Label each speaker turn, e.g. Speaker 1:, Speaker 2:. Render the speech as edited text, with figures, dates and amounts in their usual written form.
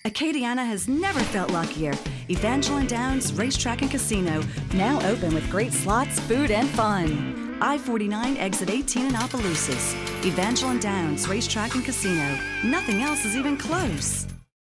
Speaker 1: Acadiana has never felt luckier. Evangeline Downs Racetrack and Casino, now open with great slots, food, and fun. I-49 exit 18 in Opelousas. Evangeline Downs Racetrack and Casino. Nothing else is even close.